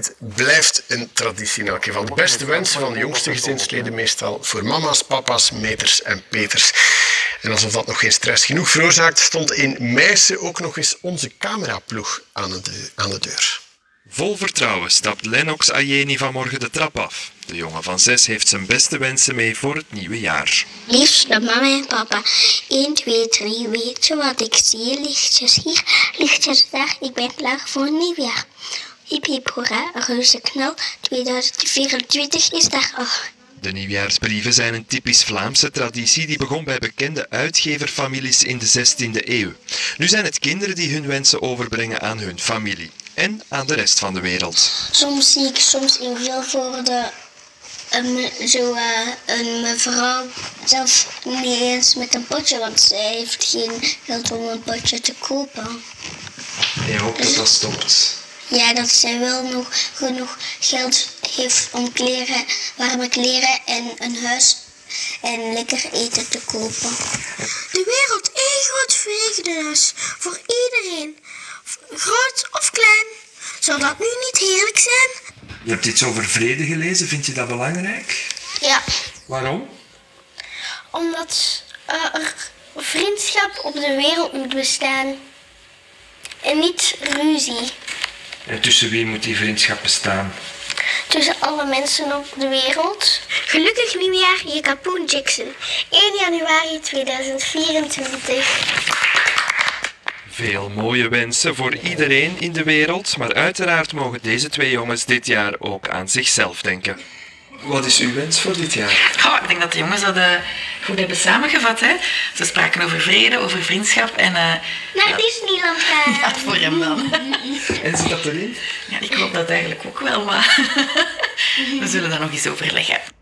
Het blijft een traditie in elk geval. De beste wensen van de jongste gezinsleden meestal voor mama's, papa's, meters en peters. En alsof dat nog geen stress genoeg veroorzaakt, stond in Meissen ook nog eens onze cameraploeg aan de deur. Vol vertrouwen stapt Lennox Ayeni vanmorgen de trap af. De jongen van 6 heeft zijn beste wensen mee voor het nieuwe jaar. Liefste mama en papa, 1, 2, 3, weet je wat ik zie? Lichtjes hier, lichtjes daar, ik ben klaar voor een nieuw jaar. Hip hip hoera, reuze knal, 2024 is daar al. De nieuwjaarsbrieven zijn een typisch Vlaamse traditie die begon bij bekende uitgeverfamilies in de 16e eeuw. Nu zijn het kinderen die hun wensen overbrengen aan hun familie en aan de rest van de wereld. Soms zie ik in Vilvoorde een mevrouw, zelfs niet eens met een potje, want zij heeft geen geld om een potje te kopen. Je hoopt dat dat stopt. Ja, dat zij wel nog genoeg geld heeft om warme kleren en een huis en lekker eten te kopen. De wereld één groot vreugdehuis voor iedereen, groot of klein. Zou dat nu niet heerlijk zijn? Je hebt iets over vrede gelezen, vind je dat belangrijk? Ja. Waarom? Omdat er vriendschap op de wereld moet bestaan en niet ruzie. En tussen wie moet die vriendschap bestaan? Tussen alle mensen op de wereld. Gelukkig nieuwjaar, je Kapoen Jackson. 1 januari 2024. Veel mooie wensen voor iedereen in de wereld, maar uiteraard mogen deze 2 jongens dit jaar ook aan zichzelf denken. Wat is uw wens voor dit jaar? Oh, ik denk dat de jongens dat goed hebben samengevat. Hè? Ze spraken over vrede, over vriendschap en... Naar Disneyland gaan. Ja, voor hem dan. En zit dat erin? Ja, ik hoop dat eigenlijk ook wel, maar we zullen daar nog eens overleggen.